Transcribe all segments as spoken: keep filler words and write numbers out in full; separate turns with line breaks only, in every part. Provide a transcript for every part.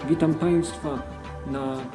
Witam Państwa na e,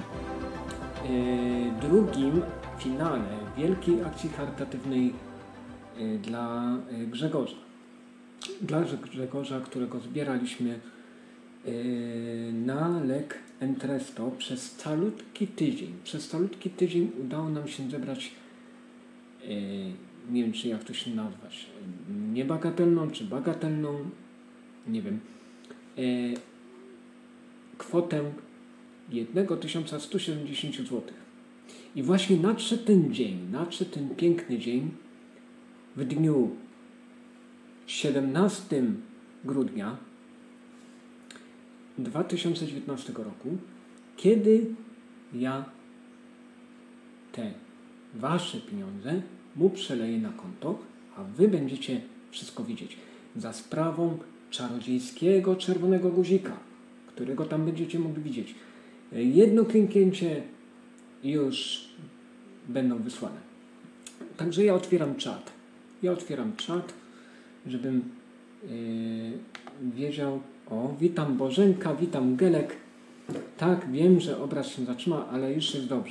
drugim finale wielkiej akcji charytatywnej e, dla e, Grzegorza. Dla Grzegorza, którego zbieraliśmy e, na lek Entresto przez calutki tydzień. Przez calutki tydzień udało nam się zebrać, e, nie wiem czy jak to się nazwać, niebagatelną czy bagatelną, nie wiem, e, kwotę tysiąc sto siedemdziesiąt złotych. I właśnie nadszedł ten dzień, nadszedł ten piękny dzień w dniu siedemnastego grudnia dwa tysiące dziewiętnastego roku, kiedy ja te wasze pieniądze mu przeleję na konto, a wy będziecie wszystko widzieć. Za sprawą czarodziejskiego czerwonego guzika, którego tam będziecie mogli widzieć. Jedno kliknięcie i już będą wysłane. Także ja otwieram czat. Ja otwieram czat, żebym yy, wiedział. O, witam Bożenka, witam Gelek. Tak, wiem, że obraz się zatrzyma, ale już jest dobrze.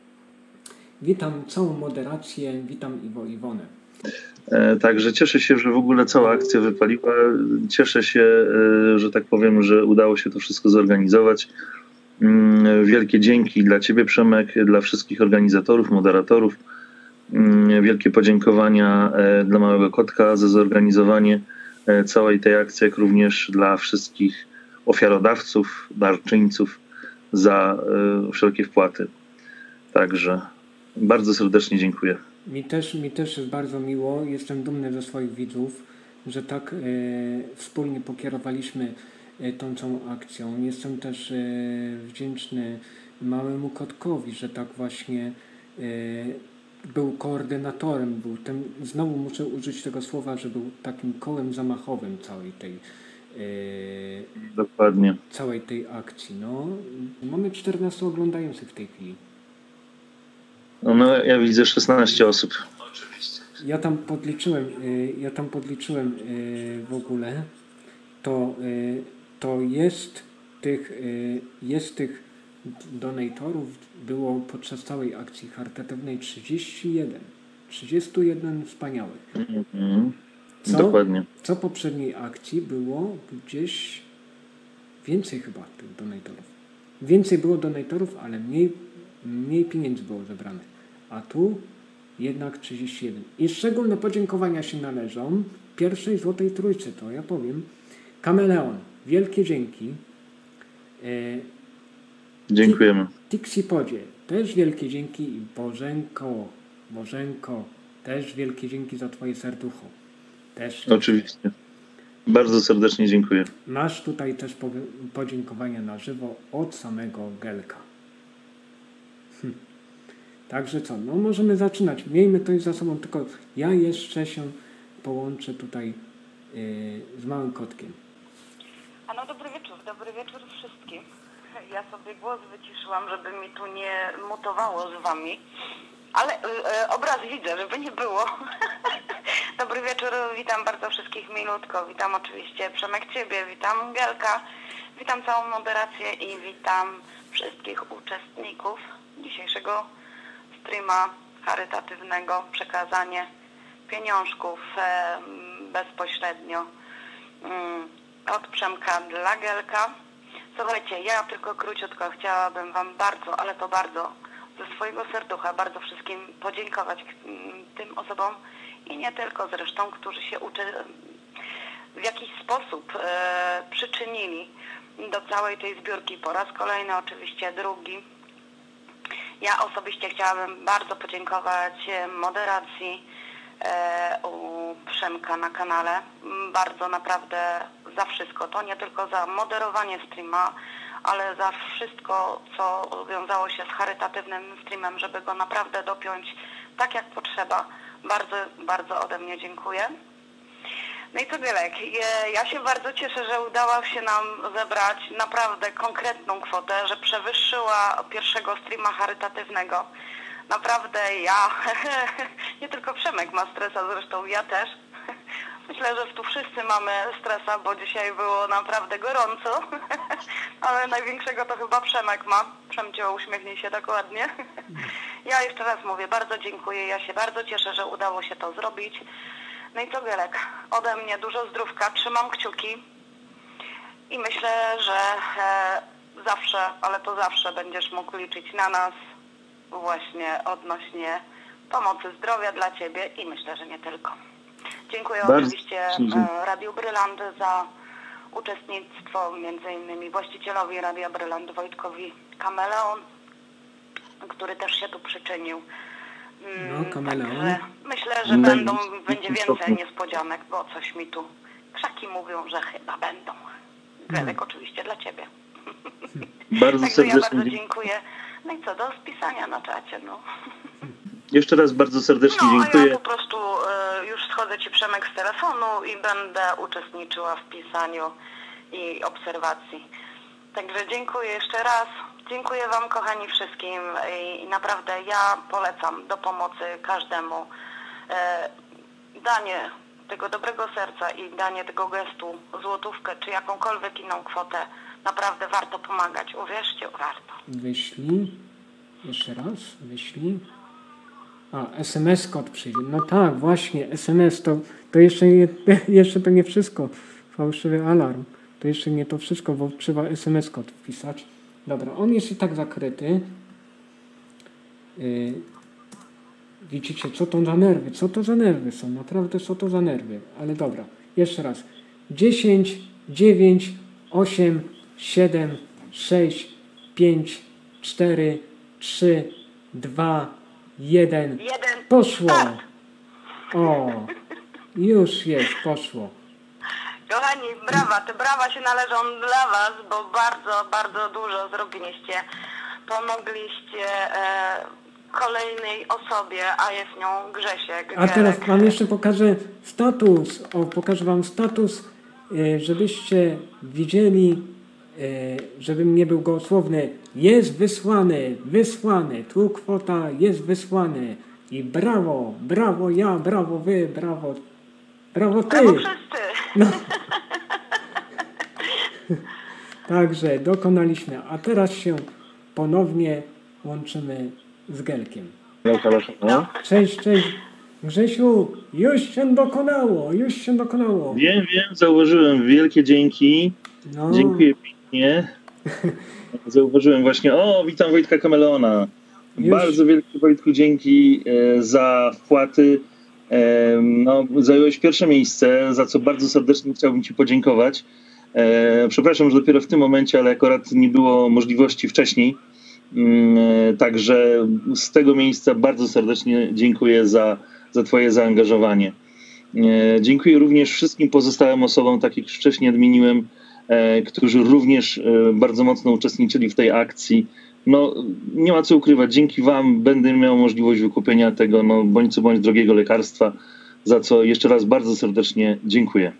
Witam całą moderację, witam Iwo Iwonę.
Także cieszę się, że w ogóle cała akcja wypaliła. Cieszę się, że tak powiem, że udało się to wszystko zorganizować. Wielkie dzięki dla Ciebie, Przemek, dla wszystkich organizatorów, moderatorów. Wielkie podziękowania dla Małego Kotka za zorganizowanie całej tej akcji, jak również dla wszystkich ofiarodawców, darczyńców za wszelkie wpłaty. Także bardzo serdecznie dziękuję.
Mi też, mi też jest bardzo miło. Jestem dumny ze swoich widzów, że tak e, wspólnie pokierowaliśmy e, tą całą akcją. Jestem też e, wdzięczny Małemu Kotkowi, że tak właśnie e, był koordynatorem. Był tym, znowu muszę użyć tego słowa, że był takim kołem zamachowym całej tej e,
Dokładnie.
całej tej akcji. No, mamy czternastu oglądających w tej chwili.
No, ja widzę szesnaście osób.
Oczywiście. Ja tam podliczyłem, ja tam podliczyłem w ogóle, to, to jest tych, jest tych donatorów było podczas całej akcji charytatywnej trzydzieści jeden. trzydzieści jeden wspaniałych.
Mm-hmm.
Co,
Dokładnie.
Co poprzedniej akcji było gdzieś więcej chyba tych donatorów. Więcej było donatorów, ale mniej, mniej pieniędzy było zebranych. A tu jednak trzydzieści jeden. I szczególne podziękowania się należą pierwszej złotej trójce, to ja powiem. Kameleon, wielkie dzięki. E,
Dziękujemy.
Tixipodzie, też wielkie dzięki. I Bożenko, Bożenko, też wielkie dzięki za Twoje serducho. Też.
Oczywiście. Bardzo serdecznie dziękuję.
Masz tutaj też podziękowania na żywo od samego Gelka. Hm. Także co, no możemy zaczynać. Miejmy to już za sobą, tylko ja jeszcze się połączę tutaj yy, z Małym Kotkiem.
A no dobry wieczór, dobry wieczór wszystkim. Ja sobie głos wyciszyłam, żeby mi tu nie mutowało z wami, ale yy, obraz widzę, żeby nie było. Dobry wieczór, witam bardzo wszystkich milutko, witam oczywiście Przemek Ciebie, witam Gelka, witam całą moderację i witam wszystkich uczestników dzisiejszego streama charytatywnego, przekazanie pieniążków e, bezpośrednio mm, od Przemka dla Gelka. Słuchajcie, ja tylko króciutko chciałabym wam bardzo, ale to bardzo ze swojego serducha, bardzo wszystkim podziękować mm, tym osobom i nie tylko zresztą, którzy się uczy, w jakiś sposób e, przyczynili do całej tej zbiórki. Po raz kolejny, oczywiście drugi. Ja osobiście chciałabym bardzo podziękować moderacji e, u Przemka na kanale. Bardzo naprawdę za wszystko. To nie tylko za moderowanie streama, ale za wszystko, co wiązało się z charytatywnym streamem, żeby go naprawdę dopiąć tak jak potrzeba. Bardzo, bardzo ode mnie dziękuję. No i co Gelek, ja się bardzo cieszę, że udało się nam zebrać naprawdę konkretną kwotę, że przewyższyła pierwszego streama charytatywnego. Naprawdę ja, nie tylko Przemek ma stresa, zresztą ja też, Myślę, że tu wszyscy mamy stresa, bo dzisiaj było naprawdę gorąco, ale największego to chyba Przemek ma. Przemcio, uśmiechnij się tak ładnie. Ja jeszcze raz mówię, bardzo dziękuję, ja się bardzo cieszę, że udało się to zrobić. No i co, Gelek, ode mnie dużo zdrówka, trzymam kciuki i myślę, że e, zawsze, ale to zawsze będziesz mógł liczyć na nas właśnie odnośnie pomocy zdrowia dla Ciebie i myślę, że nie tylko. Dziękuję
Bardzo
oczywiście e, Radiu Bryland za uczestnictwo, między innymi właścicielowi Radia Bryland, Wojtkowi Kameleon, który też się tu przyczynił.
No, Kameleon.
Także myślę, że
No,
będą,
i-
będzie
i-
więcej niespodzianek, bo coś mi tu krzaki mówią, że chyba będą. Gelek oczywiście dla Ciebie.
Bardzo
Także ja
serdecznie
bardzo
dzie-
dziękuję. No i co, do spisania na czacie, no.
Jeszcze raz bardzo serdecznie
No, a
dziękuję.
ja po prostu e, już schodzę Ci, Przemek, z telefonu i będę uczestniczyła w pisaniu i obserwacji. Także dziękuję jeszcze raz. Dziękuję Wam, kochani, wszystkim i, i naprawdę ja polecam do pomocy każdemu e, danie tego dobrego serca i danie tego gestu, złotówkę czy jakąkolwiek inną kwotę. Naprawdę warto pomagać. Uwierzcie, warto.
Wyślij. Jeszcze raz. Wyślij. A, es em es kod przyjdzie. No tak, właśnie, es em es to, to jeszcze, nie, jeszcze to nie wszystko. Fałszywy alarm. To jeszcze nie to wszystko, bo trzeba es em es kod wpisać. Dobra, on jest i tak zakryty. Yy, widzicie, co to za nerwy? Co to za nerwy są? Naprawdę, co to za nerwy? Ale dobra, jeszcze raz. dziesięć, dziewięć, osiem, siedem, sześć, pięć, cztery, trzy, dwa, jeden.
Jeden.
Poszło!
Start.
O! Już jest, poszło.
Kochani, brawa, te brawa się należą dla Was, bo bardzo, bardzo dużo zrobiliście. Pomogliście e, kolejnej osobie, a jest nią Grzesiek.
A teraz
Gelek.
Wam jeszcze pokażę status. O, pokażę Wam status, e, żebyście widzieli, e, żebym nie był gołosłowny. Jest wysłany, wysłany. Tu kwota jest wysłany. I brawo, brawo ja, brawo Wy, brawo, brawo Ty.
Brawo wszyscy.
No. Także dokonaliśmy. A teraz się ponownie łączymy z Gelkiem.
No.
Cześć, cześć. Grzesiu, już się dokonało, już się dokonało.
Wiem, wiem, zauważyłem. Wielkie dzięki.
No,
Dziękuję pięknie. Zauważyłem właśnie. O, witam Wojtka Kameleona.
Już.
Bardzo wielkie, Wojtku, dzięki e, za wpłaty. E, no, zająłeś pierwsze miejsce, za co bardzo serdecznie chciałbym Ci podziękować. E, przepraszam, że dopiero w tym momencie, ale akurat nie było możliwości wcześniej. Mm, e, także z tego miejsca bardzo serdecznie dziękuję za, za Twoje zaangażowanie. E, dziękuję również wszystkim pozostałym osobom, tak jak już wcześniej odmieniłem, e, którzy również e, bardzo mocno uczestniczyli w tej akcji. No, nie ma co ukrywać, dzięki Wam będę miał możliwość wykupienia tego, no, bądź co bądź drogiego lekarstwa, za co jeszcze raz bardzo serdecznie dziękuję.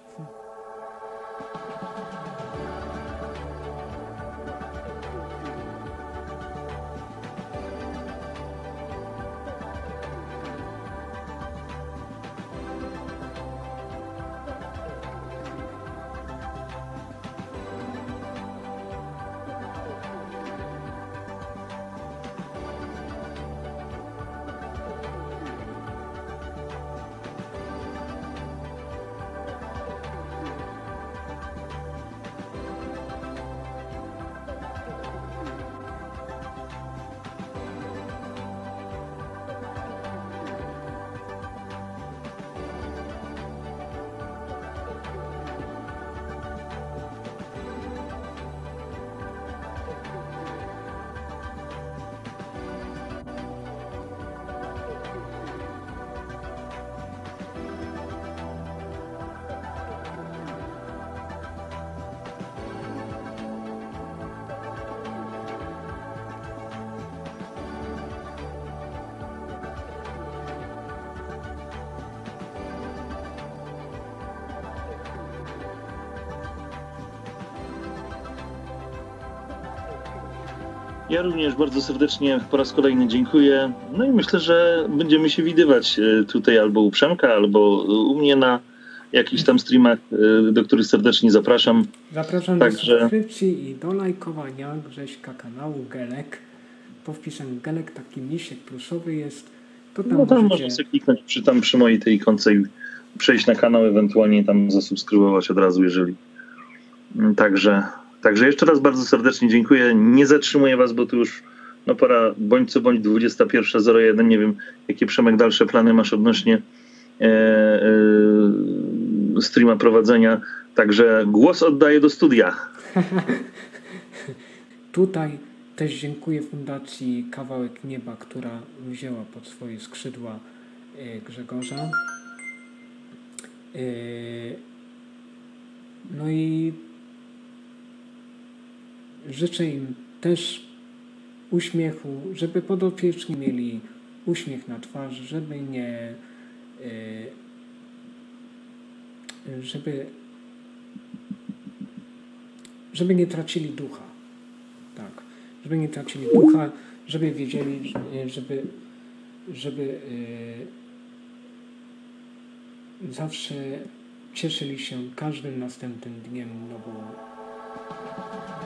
Ja również bardzo serdecznie po raz kolejny dziękuję. No i myślę, że będziemy się widywać tutaj albo u Przemka, albo u mnie na, jakichś tam streamach, do których serdecznie zapraszam.
Zapraszam
Także...
do subskrypcji i do lajkowania Grześka kanału Gelek. Pod wpisem Gelek taki misiek pluszowy jest. To tam
No tam
możecie...
można sobie kliknąć przy, tam przy mojej tej ikonce i przejść na kanał, ewentualnie tam zasubskrybować od razu, jeżeli. Także, także jeszcze raz bardzo serdecznie dziękuję. Nie zatrzymuję was, bo tu już no pora bądź co bądź dwudziesta pierwsza zero jeden. Nie wiem, jakie, Przemek, dalsze plany masz odnośnie e, e, streama prowadzenia. Także głos oddaję do studia.
Tutaj też dziękuję Fundacji Kawałek Nieba, która wzięła pod swoje skrzydła e, Grzegorza. E, no i życzę im też uśmiechu, żeby podopieczni mieli uśmiech na twarzy, żeby nie żeby żeby nie tracili ducha. Tak. Żeby nie tracili ducha, żeby wiedzieli, żeby żeby zawsze cieszyli się każdym następnym dniem, no bo